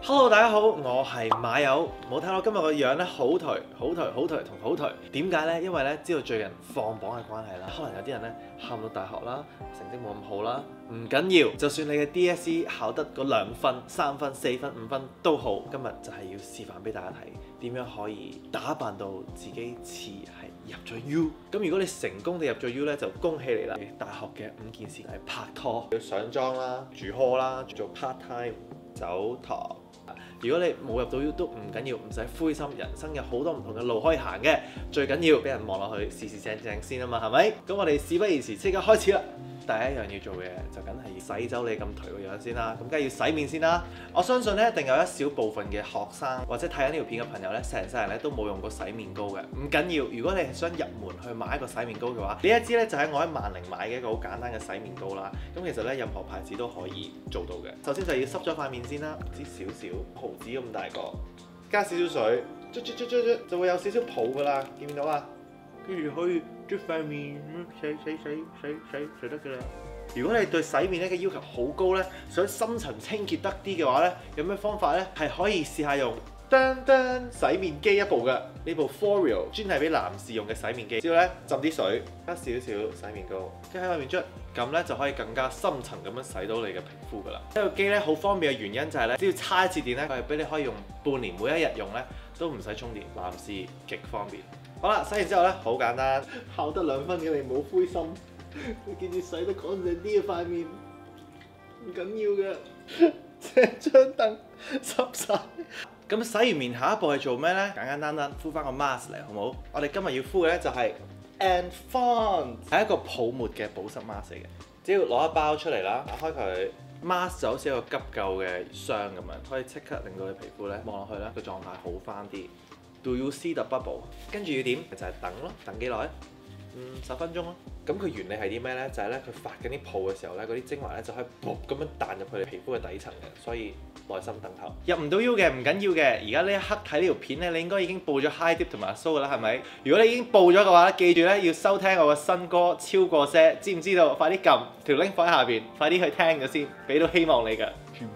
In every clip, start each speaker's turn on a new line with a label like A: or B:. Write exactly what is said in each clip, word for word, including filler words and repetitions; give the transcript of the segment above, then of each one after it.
A: Hello， 大家好，我係馬友。冇睇到今日個樣咧，好頹、好頹、好頹同好頹。點解呢？因為咧，知道最近放榜嘅關係啦，可能有啲人咧考唔到大學啦，成績冇咁好啦。唔緊要，就算你嘅 D S E 考得嗰兩分、三分、四分、五分都好，今日就係要示範俾大家睇，點樣可以打扮到自己似係入咗 U。咁如果你成功地入咗 U 咧，就恭喜你啦！大學嘅五件事係拍拖、要上妝啦、住 hall 啦、做 part time、走堂。如果你冇入到 U 都唔緊要，唔使灰心，人生有好多唔同嘅路可以行嘅，最緊要俾人望落去試試正正先啊嘛，係咪？咁我哋事不宜遲，即刻開始啦！第一樣要做嘅就梗係要洗走你咁頹個樣先啦，咁梗係要洗面先啦。我相信咧，一定有一小部分嘅學生或者睇緊呢條片嘅朋友咧，成世人咧都冇用過洗面膏嘅。唔緊要，如果你係想入門去買一個洗面膏嘅話，呢一支咧就喺我喺萬寧買嘅一個好簡單嘅洗面膏啦。咁其實咧，任何牌子都可以做到嘅。首先就要濕咗塊面先啦，支少少毫子咁大個，加少少水，捽捽捽捽捽，就會有少少泡噶啦，見唔見到啊？跟住可以捽塊面，洗洗洗洗洗就得㗎啦。如果你對洗面咧嘅要求好高咧，想深層清潔得啲嘅話咧，有咩方法咧？係可以試下用噔噔洗面機一部嘅呢部 Foreo 專係俾男士用嘅洗面機。之後咧浸啲水，加少少洗面膏，跟住喺塊面捽，咁咧就可以更加深層咁樣洗到你嘅皮膚㗎啦。呢個機咧好方便嘅原因就係咧，只要插一次電咧，佢係俾你可以用半年，每一日用咧都唔使充電，男士極方便。好啦，洗完之後咧，好簡單，考得兩分嘅你唔好灰心，你記住洗得乾淨啲嘅塊面，唔緊要嘅，成張凳濕晒。咁洗完面下一步係做咩咧？簡簡單單敷翻個 mask 嚟，好唔好？我哋今日要敷嘅咧就係 And Fond， 係一個泡沫嘅保濕 mask 嚟嘅。只要攞一包出嚟啦，打開佢 mask 就好似一個急救嘅箱咁樣，可以即刻令到你皮膚咧望落去咧個狀態好翻啲。Do you see the bubble？ 跟住要點？就係、是、等咯，等幾耐？嗯，十分鐘咯。咁佢原理係啲咩咧？就係咧，佢發緊啲泡嘅時候咧，嗰啲精華咧就可以噗咁樣彈入去你皮膚嘅底層嘅，所以耐心等候。入唔到 U 嘅唔緊要嘅，而家呢一刻睇呢條片咧，你應該已經報咗 High Dip 同埋 Soul 㗎啦，係咪？如果你已經報咗嘅話，記住咧要收聽我嘅新歌《超過些》，知唔知道？快啲撳條 link 放喺下邊，快啲去聽咗先，俾到希望你㗎。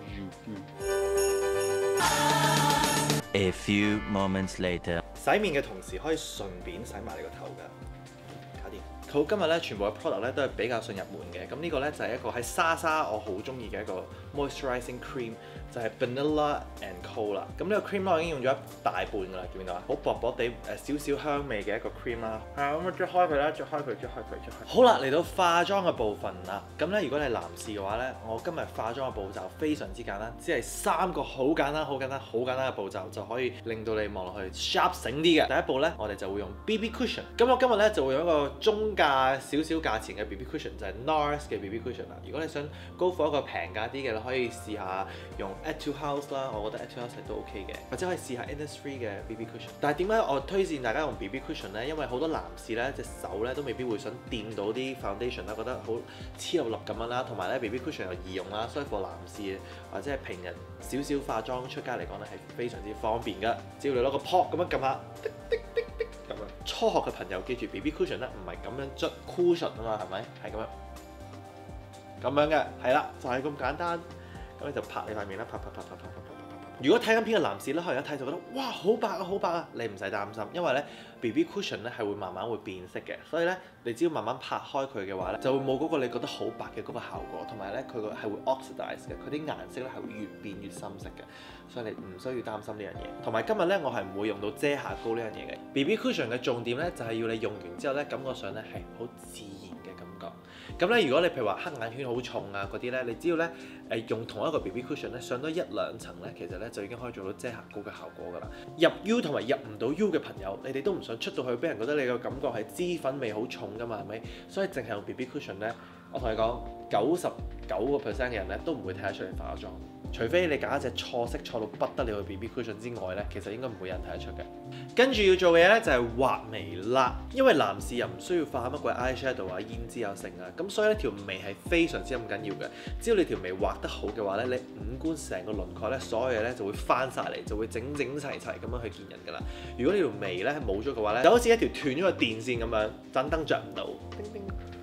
B: A few moments later，
A: 洗面嘅同時可以順便洗埋你個頭㗎。好，今日咧全部嘅 product 咧都係比較順入門嘅。咁呢個咧就係一個喺莎莎我好中意嘅一個 moisturizing cream， 就係 Vanilla and Co 啦。咁呢個 cream 咧我已經用咗一大半㗎啦，見唔見到啊？好薄薄地誒少少香味嘅一個 cream 啦。係啊，咁啊捽開佢啦，捽開佢，捽開佢，捽開。好啦，嚟到化妝嘅部分啦。咁咧如果你係男士嘅話咧，我今日化妝嘅步驟非常之簡單，只係三個好簡單、好簡單、好簡單嘅步驟就可以令到你望落去 sharp 醒啲嘅。第一步咧，我哋就會用 B B cushion。咁我今日咧就會用一個中價少少價錢嘅 B B cushion， 就係 NARS 嘅 B B cushion 啦。如果你想 go for 一個平價啲嘅，你可以試下用 Etude House 啦，我覺得 Etude House 係都 OK 嘅，或者可以試下 Innisfree 嘅 B B cushion。但係點解我推薦大家用 B B cushion 咧？因為好多男士咧隻手咧都未必會想掂到啲 foundation 啦，覺得好黐粒粒咁樣啦，同埋咧 B B cushion 又易用啦，所以 for 男士或者係平日少少化妝出街嚟講咧係非常之方便㗎。只要你攞個 pop 咁樣撳下，滴滴滴滴咁樣。初學嘅朋友記住 B B cushion 咧唔係咁樣捽 cushion 啊嘛，係咪？係咁樣。咁樣嘅，係啦，就係、是、咁簡單。咁你就拍你塊面啦，拍拍拍拍拍拍拍拍拍。如果睇緊片嘅男士咧，可能一睇就覺得哇好白啊，好白啊！你唔使擔心，因為咧 B B cushion 咧係會慢慢會變色嘅，所以咧你只要慢慢拍開佢嘅話咧，就會冇嗰個你覺得好白嘅嗰個效果，同埋咧佢個係會 oxidize 嘅，佢啲顏色咧係會越變越深色嘅，所以你唔需要擔心呢樣嘢。同埋今日咧我係唔會用到遮瑕膏呢樣嘢嘅。B B cushion 嘅重點咧就係要你用完之後咧，感覺上咧係好自然嘅感覺。咁咧，如果你譬如話黑眼圈好重啊嗰啲咧，你只要咧誒用同一個 B B cushion 咧上多一兩層咧，其實咧就已經可以做到遮瑕膏嘅效果㗎啦。入 U 同埋入唔到 U 嘅朋友，你哋都唔想出到去俾人覺得你個感覺係脂粉味好重㗎嘛，係咪？所以淨係用 B B cushion 咧，我同你講，九十九個 percent 嘅人咧都唔會睇得出嚟化咗妝。除非你揀一隻錯色錯到不得了嘅 B B cushion 之外咧，其實應該唔會有人睇得出嘅。跟住要做嘅嘢咧就係畫眉啦，因為男士又唔需要化乜鬼 eyeshadow 啊、胭脂啊成啊，咁所以咧條眉係非常之咁緊要嘅。只要你條眉畫得好嘅話咧，你五官成個輪廓咧，所有嘢咧就會翻晒嚟，就會整整齊齊咁樣去見人㗎啦。如果你條眉咧冇咗嘅話咧，就好似一條斷咗嘅電線咁樣，盞燈着唔到。叮叮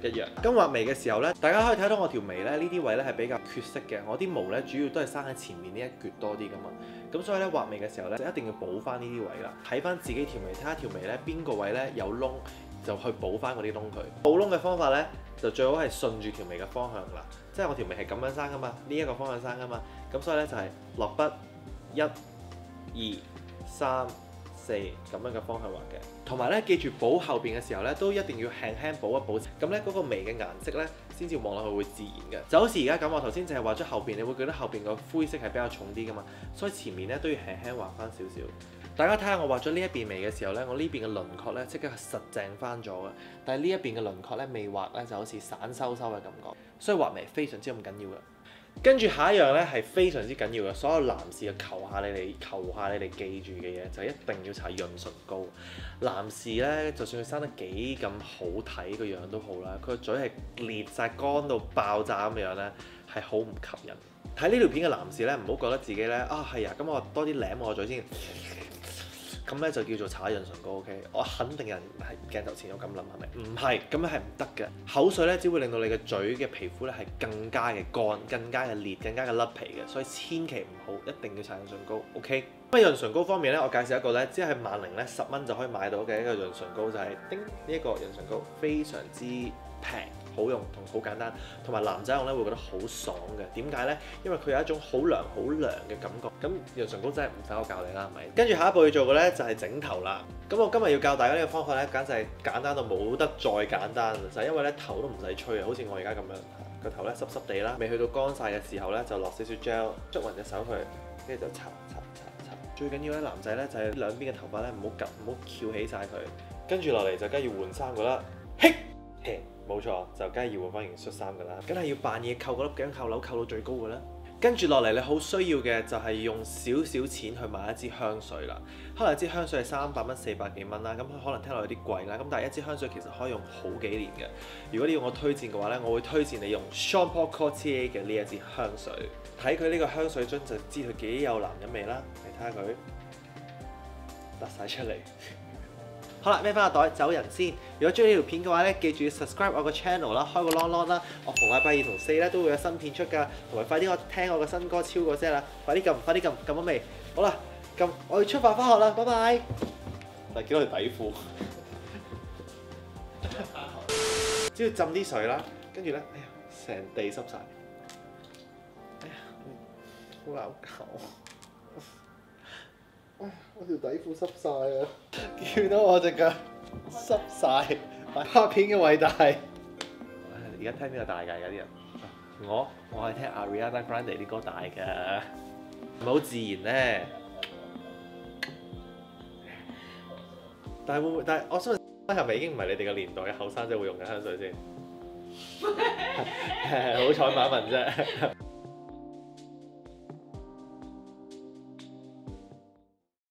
A: 一樣。咁畫眉嘅時候咧，大家可以睇到我條眉咧呢啲位咧係比較缺色嘅，我啲毛咧主要都係生喺前面呢一撅多啲噶嘛。咁所以咧畫眉嘅時候咧，就一定要補翻呢啲位啦。睇翻自己條眉，睇下條眉咧邊個位咧有窿，就去補翻嗰啲窿佢。補窿嘅方法咧，就最好係順住條眉嘅方向啦。即係我條眉係咁樣生噶嘛，呢一個方向生噶嘛。咁所以咧就係落筆一、二、三、四咁樣嘅方向畫嘅。同埋咧記住補後邊嘅時候咧，都一定要輕輕補一補。咁咧嗰個眉嘅顏色咧，先至望落去會自然嘅。就好似而家咁，我頭先淨係畫咗後邊，你會覺得後邊個灰色係比較重啲噶嘛。所以前面咧都要輕輕畫翻少少。大家睇下我畫咗呢一邊眉嘅時候咧，我呢邊嘅輪廓咧即刻係實淨翻咗嘅。但係呢一邊嘅輪廓咧未畫咧就好似散收收嘅感覺。所以畫眉非常之咁緊要嘅。跟住下一樣咧係非常之緊要嘅，所有男士嘅求下你哋求下你哋記住嘅嘢就係一定要搽潤唇膏。男士咧就算佢生得幾咁好睇個樣都好啦，佢個嘴係裂晒乾到爆炸咁樣咧，係好唔吸引。睇呢條片嘅男士咧，唔好覺得自己咧啊係啊，咁我多啲舐我個嘴先。咁咧就叫做搽潤唇膏 ，OK？ 我肯定有人係鏡頭前有咁諗，係咪？唔係，咁樣係唔得嘅。口水咧只會令到你嘅嘴嘅皮膚咧係更加嘅乾、更加嘅裂、更加嘅甩皮嘅，所以千祈唔好，一定要搽潤唇膏 ，OK？ 咁啊潤唇膏方面咧，我介紹一個咧，只係萬寧咧十蚊就可以買到嘅一個潤唇膏，就係叮呢一個潤唇膏，非常之平。好用同好簡單，同埋男仔用咧會覺得好爽嘅。點解咧？因為佢有一種好涼好涼嘅感覺。咁潤唇膏真係唔使我教你啦，係咪？跟住下一步要做嘅咧就係整頭啦。咁我今日要教大家呢個方法咧，簡直係簡單到冇得再簡單，就係因為咧頭都唔使吹啊，好似我而家咁樣，個頭咧濕濕地啦，未去到乾晒嘅時候咧就落少少 gel，捽勻隻手佢，跟住就擦擦擦擦。最緊要咧男仔咧就係兩邊嘅頭髮咧唔好夾唔好翹起晒佢，跟住落嚟就梗係要換衫噶啦，嘿嘿。冇錯，就梗係要換翻件恤衫㗎啦，梗係要扮嘢扣嗰粒頸扣鈕扣到最高㗎啦。跟住落嚟，你好需要嘅就係用少少錢去買一支香水啦。可能一支香水係三百蚊、四百幾蚊啦，咁可能聽落有啲貴啦。咁但係一支香水其實可以用好幾年嘅。如果你要我推薦嘅話咧，我會推薦你用 Jean Paul Gaultier 嘅呢一支香水。睇佢呢個香水樽就知佢幾有男人味啦。你睇下佢甩晒出嚟。好啦，孭翻個袋走人先。如果中意呢條片嘅話咧，記住要 subscribe 我個 channel 啦，開個 long long 啦。我逢禮拜二同四咧都會有新片出㗎，同埋快啲我聽我嘅新歌超過聲啦，快啲撳，快啲撳，撳咗未？好啦，撳，我要出發翻學啦，拜拜。但係見到條底褲，只要浸啲水啦，跟住咧，哎呀，成地濕晒。哎呀，好難搞。我條底褲濕晒啊！見到我隻腳濕晒，拍片嘅偉大。而家聽邊個大㗎？有啲人，我我係聽 Ariana Grande 啲歌大㗎，唔係好自然咧。但係會唔會？但係我相信係咪已經唔係你哋嘅年代嘅後生仔會用嘅香水先？好彩馬文啫。